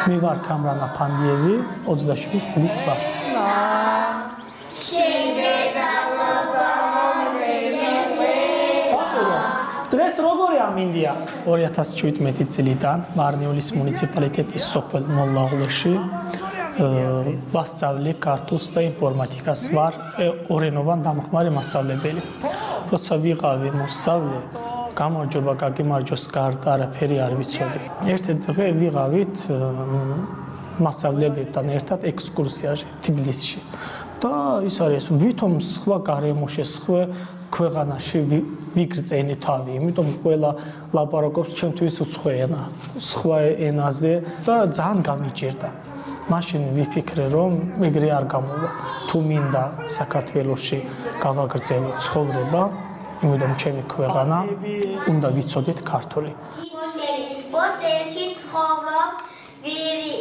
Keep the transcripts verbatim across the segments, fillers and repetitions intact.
მე ვარ კამრან აფანდიევი, ოცდაშვიდი წლის ვარ. დღეს როგორი ამინდია? ორი ათას შვიდმეტი წლიდან მარნიულის მუნიციპალიტეტის სოფელ მოლაღვეში ვასწავლი ქართულს და ინფორმატიკას, ვარ ორენოვან დამხმარე მასწავლებელი. როცა ვიყავი მოსწავლე, გამარჯობა გაგიმარჯოს გარდა არაფერი არ ვიცოდი. ერთ დღე ვიყავით მასწავლებლებთან ერთად ექსკურსიაში თბილისში. და ის არის ვითომ სხვა გარემოში, სხვა ქვეყანაში ვიგრძენი თავი, იმიტომ ყველა ლაპარაკობს ჩემთვის უცხო ენა, სხვა ენაზე და ძალიან გამიჭირდა. მაშინ ვიფიქრე, რომ ეგრე არ გამოვა. თუ მინდა საქართველოში გავაგრძელო ცხოვრება, იმიტომ ჩემი ქვეყანა უნდა ვიცოდეთ ქართული. ბოსეში ცხოვრობ, ვირი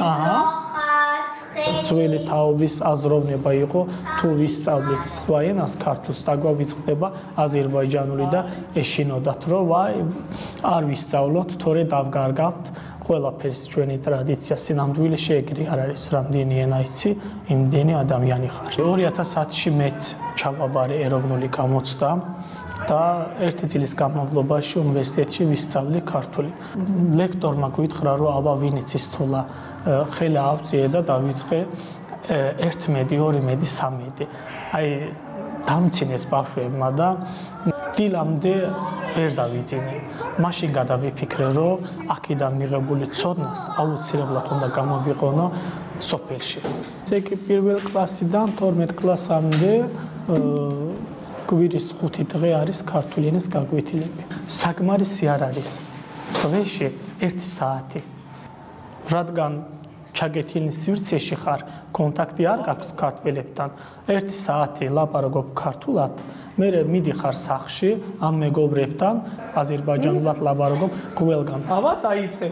ძველი თაობის აზროვნება იყო, თუ ვისწავლეთ სხვა ენას ქართულს, დაგვავიწყდება აზერბაიჯანული და ეშინოდათ, რომ ვაი, არ ვისწავლოთ, თორე დავგარგავთ ყველაფერს ჩვენი ტრადიცია, სინამდვილეში ეგრე არ არის, რამდენი ენა იცი, იმდენი ადამიანი ხარ. ორი ათას ათში მეც ჩავაბარე ეროვნული გამოცდა და ერთი წლის განმავლობაში უნივერსიტეტში ვისწავლე ქართული. ლექტორმა გვითხრა, რომ აბა ვინ იცის თულა ხელი ავწიე და დავიწყე ერთი მედი, ორი მედი, სამი მედი. აი დამცინეს ბავშვებმა და დილამდე ვერ დავიძინე. მაშინ გადავიფიქრე, რომ აქედან მიღებული ცოდნას აუცილებლად უნდა გამოვიყენო სოფელში. ესე იგი პირველ კლასიდან თორმეტ კლასამდე კვირის ხუთი დღე არის ქართული ენის გაკვეთილები. საკმარისი არ არის დღეში ერთი საათი. რადგან ჩაგეთილი სივრცეში ხარ, კონტაქტი არ გაქვს ქართველებთან, ერთი საათი ლაპარაკობ ქართულად, მე მიდიხარ სახლში ამ მეგობრებთან, აზერბაიჯანულად ლაპარაკობ ყველგან. აბა დაიწყე.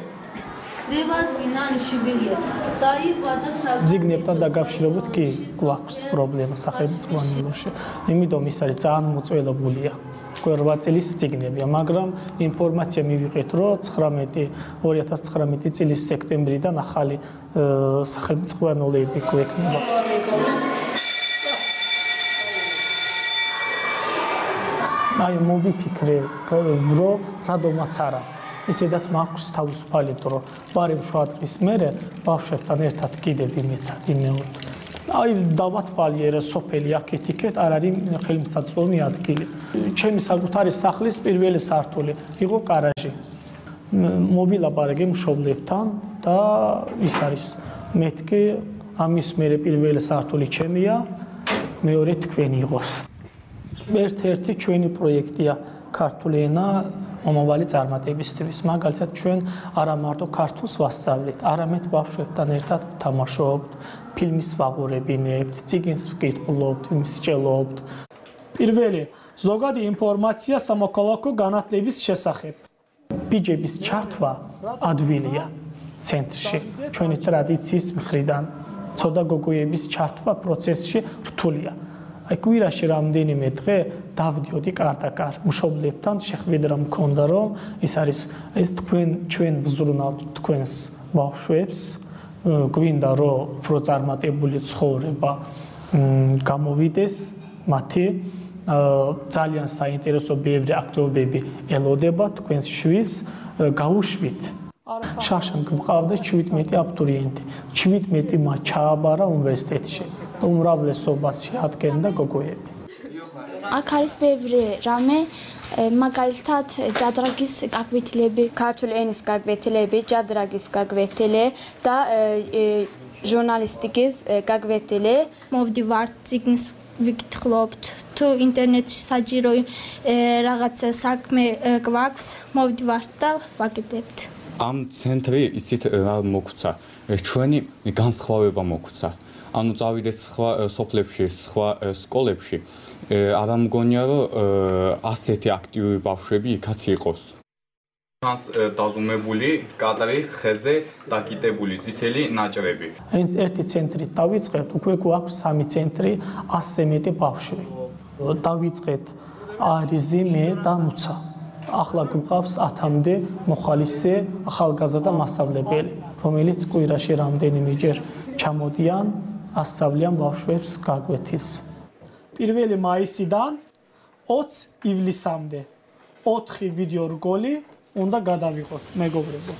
ზიგნებთან დაკავშირებით კი გვაქვს პრობლემა სახელმწიფო ნიმუშში. იმიტომ ის არის ძალიან მოწველებულია. რვა წლის ზიგნებია, მაგრამ ინფორმაცია მივიღეთ, რომ ცხრამეტი ორი ათას ცხრამეტი წლის სექტემბრიდან ახალი სახელმწიფოებრივი გვექნება. აი მოვიფიქრე, რომ რადომაც არა. ისედაც მაქვს თავისუფალი დრო. ბარი მშვიდობის მერე ბავშვებთან ერთად კიდევ ვიმეცადი მეოდ. აი დავათვალიერე სოფელი აქეთ-იქეთ არ არის ხელმისაწვდომი ადგილი. ჩემი საკუთარი სახლის პირველი სართული იყო კარაჟი. მოვილაპარაკე მშობლებთან და ის არის მეთქი ამის მერე პირველი სართული ჩემია, მეორე თქვენი იყოს. ერთ-ერთი ჩვენი პროექტია ქართული ენა მომავალი წარმატებისთვის. მაგალითად ჩვენ არა მარტო ქართულს ვასწავლეთ, არამედ ბავშვებთან ერთად ვთამაშობთ, ფილმის ვაყურებინებთ, წიგნს ვკითხულობთ, მსჯელობთ. პირველი ზოგადი ინფორმაცია სამოქალაქო განათლების შესახებ. ბიჯების ჩართვა ადვილია ცენტრში, ჩვენი ტრადიციის მხრიდან. ცოდა გოგოების ჩართვა პროცესში რთულია. აი კვირაში რამდენიმე დღე დავდიოდი კარ-და-კარ მშობლებთან შეხვედრა მქონდა, რომ ის არის ეს თქვენ ჩვენ ვზრუნავთ თქვენს ბავშვებს, გვინდა რომ პროწარმატებული ცხოვრება გამოვიდეს მათი, ძალიან საინტერესო ბევრი აქტივობები ელოდება თქვენს შვილს, გაუშვით. შაშან გვყავდა შვიდმეტი აბიტურიენტი, შვიდმეტი მათ ჩააბარა უნივერსიტეტში. უმრავლესობას შეადგენდა გოგოები. აქ არის ბევრი რამე, მაგალითად ჯადრაგის გაკვეთილები, ქართული ენის გაკვეთილები, ჯადრაგის გაკვეთილი და ჟურნალისტიკის გაკვეთილი. მოვდივართ წიგნს ვიკითხულობთ, თუ ინტერნეტში საჯირო რაღაცა საქმე გვაქვს, მოვდივართ და ვაკეთებთ. ამ ცენტრი იცით რა მოგვცა, ჩვენი განსხვავება მოგვცა. ანუ წავიდეთ სხვა სოფლებში, სხვა სკოლებში, არა მგონია რომ ასეთი აქტიური ბავშვები იქაც იყოს. ჩანს დაზუმებული კადრი, ხეზე დაკიდებული წითელი ნაჭრები. ერთი ცენტრი დავიწყეთ, უკვე გვაქვს სამი ცენტრი, ასზე მეტი ბავშვი. დავიწყეთ არიზი, მე და მუცა. ახლა გვყავს ათამდე მოხალისე ახალგაზრდა მასწავლებელი. რომელიც კვირაში რამდენიმეჯერ ჩამოდიან, ასწავლიან ბავშვებს გაკვეთის. პირველი მაისიდან ოცი ივლისამდე ოთხი ვიდეო რგოლი უნდა გადავიღოთ, მეგობრებო.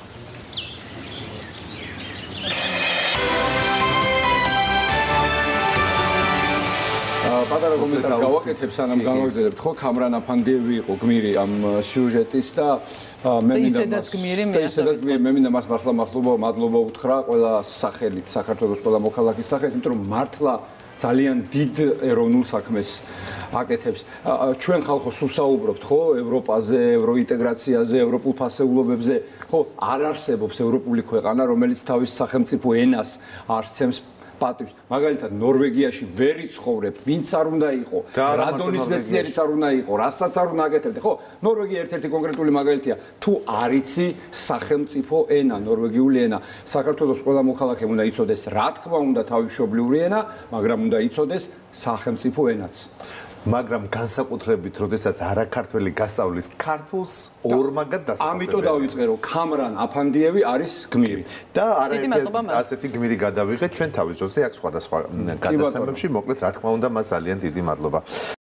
პატარა კომენტარს გავაკეთებ, სანამ გავაგზავნებთ, ხო, კამრან აფანდიევი იყო გმირი ამ სიუჟეტის და მე მინდა ისედაც გმირი მე ისედაც გმირი მე მინდა მას მართლა მადლობა მადლობა უთხრა ყველა სახელით, საქართველოს ყველა მოქალაქის სახელით, იმიტომ რომ მართლა ძალიან დიდ ეროვნულ საქმეს აკეთებს. ჩვენ ხალხო სუსაუბრობთ, ხო, ევროპაზე, ევროინტეგრაციაზე, ევროპულ ფასეულობებზე, ხო, არ არსებობს ევროპული ქვეყანა, რომელიც თავის სახელმწიფო ენას არსცემს პატივს. მაგალითად, ნორვეგიაში ვერ იცხოვრებ, ვინც არ უნდა იყო, რადონის მეცნიერიც არ უნდა იყო, რასაც არ უნდა აკეთებდე, ხო? ნორვეგია ერთ-ერთი კონკრეტული მაგალითია. თუ არ იცი სახელმწიფო ენა, ნორვეგიული ენა, საქართველოს ყველა მოქალაქე უნდა იცოდეს, რა თქმა უნდა, თავისშობლიური ენა, მაგრამ უნდა იცოდეს სახელმწიფო ენაც. მაგრამ განსაკუთრებით, როდესაც არაქართველი გასწავლის ქართულს ორმაგად დასაწყისებელი. ამიტომ დავიწყე, რომ კამრან აფანდიევი არის გმირი. და არაერთი ასეთი გმირი გადავიღეთ ჩვენ თავის დროზე, აქ სხვადასხვა გადაცემებში, მოკლედ, რა თქმა უნდა, მას ძალიან დიდი მადლობა.